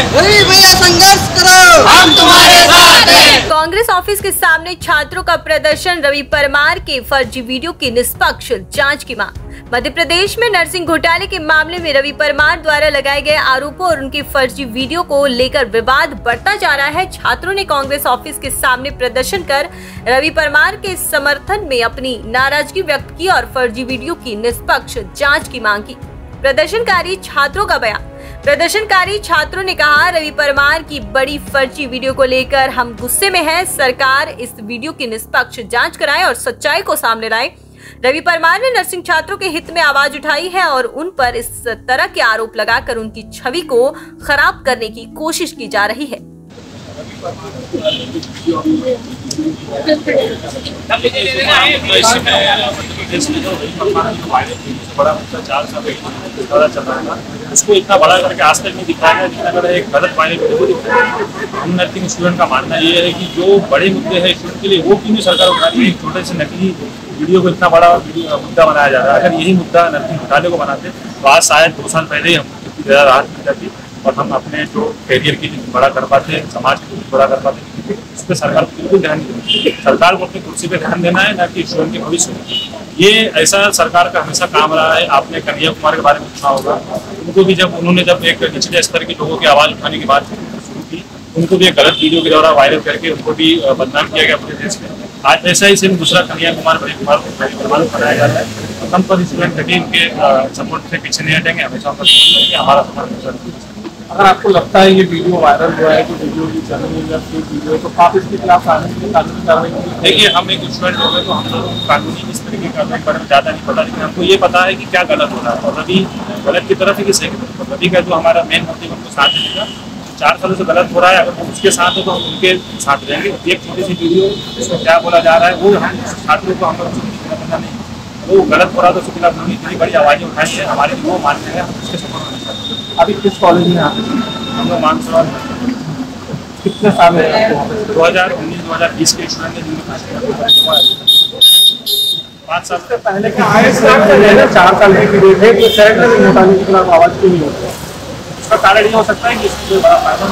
रवि भैया संघर्ष करो, हम तुम्हारे साथ हैं। कांग्रेस ऑफिस के सामने छात्रों का प्रदर्शन, रवि परमार के फर्जी वीडियो की निष्पक्ष जांच की मांग। मध्य प्रदेश में नर्सिंग घोटाले के मामले में रवि परमार द्वारा लगाए गए आरोपों और उनके फर्जी वीडियो को लेकर विवाद बढ़ता जा रहा है। छात्रों ने कांग्रेस ऑफिस के सामने प्रदर्शन कर रवि परमार के समर्थन में अपनी नाराजगी व्यक्त की और फर्जी वीडियो की निष्पक्ष जांच की मांग की। प्रदर्शनकारी छात्रों का बयान। प्रदर्शनकारी छात्रों ने कहा, रवि परमार की बड़ी फर्जी वीडियो को लेकर हम गुस्से में हैं। सरकार इस वीडियो की निष्पक्ष जांच कराए और सच्चाई को सामने लाए। रवि परमार ने नर्सिंग छात्रों के हित में आवाज उठाई है और उन पर इस तरह के आरोप लगाकर उनकी छवि को खराब करने की कोशिश की जा रही है। बड़ा मुद्दा 4 साल चल रहा था, उसको इतना बड़ा करके आज तक नहीं दिखाया गया जितना बड़ा एक गलत वायरल वीडियो को दिखाया। हम नर्सिंग स्टूडेंट का मानना ये है कि जो बड़े मुद्दे हैं स्टूडेंट के लिए वो क्यों नहीं सरकार उठा रही है। एक छोटे से नकली वीडियो को इतना बड़ा मुद्दा बनाया जा रहा है। अगर यही मुद्दा नर्सिंग घोटाले को बनाते तो आज शायद 2 साल पहले ही हम ज़्यादा राहत मिल जाती और हम अपने जो कैरियर की बड़ा कर पाते, समाज को बड़ा कर पाते। इस पर सरकार को बिल्कुल ध्यान नहीं देती। सरकार को अपनी कुर्सी पे ध्यान देना है, ना कि स्टूडेंट के भविष्य में। ये ऐसा सरकार का हमेशा काम रहा है। आपने कन्हैया कुमार के बारे में सुना होगा, उनको भी उन्होंने जब एक निचले स्तर के लोगों की आवाज़ उठाने की बात शुरू की, उनको भी एक गलत वीडियो के द्वारा वायरल करके उनको भी बदनाम किया गया पूरे देश में। आज ऐसा ही सिर्फ दूसरा कन्हैया कुमार बनाया जाता है। हम पर स्टूडेंट कभी उनके सपोर्ट से पीछे नहीं हटेंगे, हमेशा हमारा समर्थन। अगर आपको लगता है ये वीडियो वायरल हुआ है, तो वीडियो की चैनल या फेक वीडियो, तो आप इसके खिलाफ कानूनी कार्रवाई करेंगे? देखिए, हम एक स्टूडेंट हो गए तो हम लोग कानूनी इस तरीके का बारे में ज़्यादा नहीं पता, लेकिन हमको ये पता है कि क्या गलत हो रहा है और रवि गलत की तरफ है कि सही की तरफ। रवि का जो हमारा मेन मोटिव उनको साथ देगा। 4 सालों से गलत हो रहा है, अगर वो उसके साथ हो तो हम उनके साथ रहेंगे। एक छोटी सी वीडियो इसमें क्या बोला जा रहा है वो हम छात्रों को हम लोग पता नहीं, वो गलत हो रहा है तो उसके खिलाफ हमने इतनी बड़ी आवाज़ें उठाई है। हमारे वो मानते हैं, हम उसके सपोर्ट में करते हैं। अभी किस कॉलेज में आप? हम लोग मानसरोवर। कितने साल है? 2019-2020 के स्टूडेंट ने जिनको 5 साल से पहले के आए 4 साल की पीरियड है, तो शायद नर्सिंग घोटाले के खिलाफ आवाज़ क्यों नहीं होती? उसका कारण ये हो सकता है कि इसमें बड़ा फायदा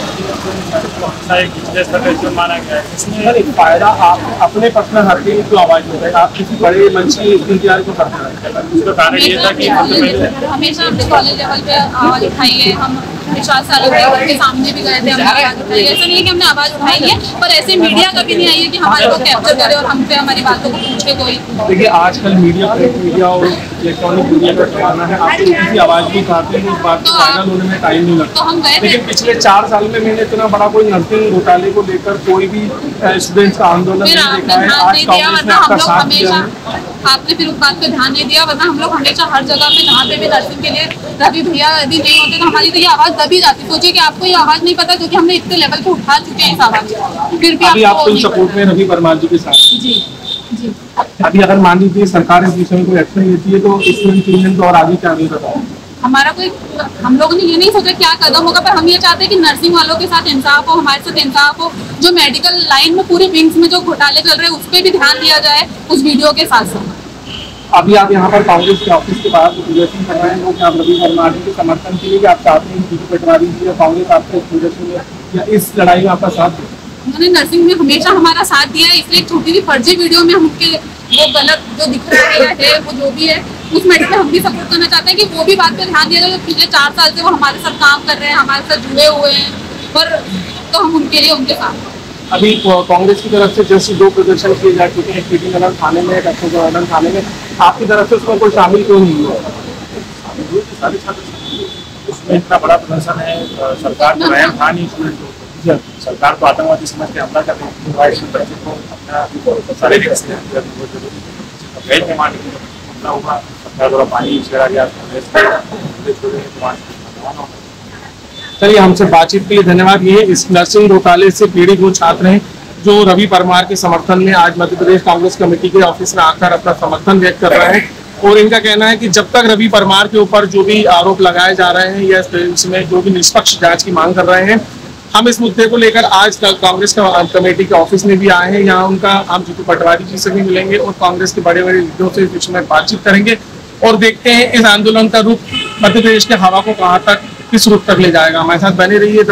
माना गया है। इसमें फायदा आप अपने पर्सनल हक के लिए क्यों आवाज़ हो रही है? आप किसी बड़े मंच की इंतजार को करते हैं। उसका कारण ये था कि हमेशा हमने कॉलेज लेवल पे आवाज़ उठाई है। हम 4 सालों के सामने भी गए थे, हमने आवाज़ उठाई है। ऐसा नहीं है कि हमने आवाज़ उठाई है, पर ऐसे मीडिया कभी नहीं आई है कि हमारे को कैप्चर करे और हम पे हमारी बातों को पूछे कोई। देखिए, आजकल मीडिया, प्रिंट मीडिया और इलेक्ट्रॉनिक मीडिया का जमाना है। आप किसी आवाज़ भी उठाते हैं, इस बात को वायरल होने में टाइम नहीं लगता। तो हम गए थे, लेकिन पिछले 4 साल में मैंने इतना बड़ा कोई नर्सिंग घोटाले को लेकर कोई भी स्टूडेंट्स का आंदोलन नहीं देखा है। आज कांग्रेस ने आपका साथ दिया है। आपने फिर उस बात पे ध्यान नहीं दिया, वरना हम लोग हमेशा हर जगह पे जहाँ पे भी नर्सिंग के लिए रवि भैया यदि नहीं होते तो हमारी तो ये आवाज़ दबी जाती। सोचिए कि आपको ये आवाज़ नहीं पता, क्योंकि हमने इतने लेवल पे उठा चुके हैं इस आवाज़। फिर भी आप फुल सपोर्ट में रवि परमार जी के साथ? जी जी। अभी अगर मान लीजिए सरकार इस विषय में कोई एक्शन लेती है तो स्टूडेंट यूनियन को और आगे क्या नहीं बताओ? हमारा कोई, हम लोगों ने ये नहीं सोचा क्या कदम होगा, पर हम ये चाहते हैं कि नर्सिंग वालों के साथ इंसाफ हो, हमारे साथ इंसाफ हो। जो मेडिकल लाइन में पूरी विंग्स में जो घोटाले चल रहे हैं उस पर भी ध्यान दिया जाए उस वीडियो के साथ साथ। अभी आप यहाँ पर कांग्रेस के ऑफिस के बाहर प्रदर्शन कर रहे हैं लोग, आप रवि परमार के समर्थन के लिए कि आप चाहते हैं कि पटवारी जी या कांग्रेस आपके प्रदर्शन में या इस लड़ाई में आपका साथ दे? उन्होंने नर्सिंग में हमेशा हमारा साथ दिया है, इसलिए छोटी सी फर्जी वीडियो में हमके वो गलत जो दिख रहा है वो जो भी है उस मैटर में हम भी सपोर्ट करना चाहते हैं कि वो भी बात पे ध्यान दिया जाए। पिछले 4 साल से वो हमारे साथ काम कर रहे हैं, हमारे साथ जुड़े हुए हैं, और तो हम उनके लिए उनके साथ। अभी कांग्रेस की तरफ से जैसे 2 प्रदर्शन किए जा चुके हैं, पीटी नगर थाने में, अशोक थाने में, आपकी तरफ से उसमें कोई शामिल क्यों नहीं हुआ? उसमें इतना बड़ा प्रदर्शन है, सरकार तो रहम था नहीं स्टूडेंट। सरकार तो आतंकवादी समझ के हमला कर रही है। बच्चे को अपना शारीरिक हमला हुआ, सरकार द्वारा पानी छिड़ा गया। चलिए, हमसे बातचीत के लिए धन्यवाद। ये इस नर्सिंग घोटाले से पीड़ित वो छात्र हैं जो रवि परमार के समर्थन में आज मध्य प्रदेश कांग्रेस कमेटी के ऑफिस में आकर अपना समर्थन व्यक्त कर रहे हैं। और इनका कहना है कि जब तक रवि परमार के ऊपर जो भी आरोप लगाए जा रहे हैं या इसमें जो भी निष्पक्ष जांच की मांग कर रहे हैं, हम इस मुद्दे को लेकर आज कांग्रेस कमेटी के ऑफिस में भी आए हैं। यहाँ उनका हम जीतू पटवारी जी से भी मिलेंगे और कांग्रेस के बड़े बड़े लीडरों से इस विषय में बातचीत करेंगे और देखते हैं इस आंदोलन का रुख मध्य प्रदेश के हवा को कहाँ तक किस रूप तक ले जाएगा। हमारे साथ बने रहिए।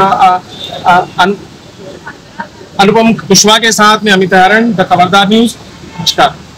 अनुपम कुशवाहा के साथ में अमित हरण, द खबरदार न्यूज। नमस्कार।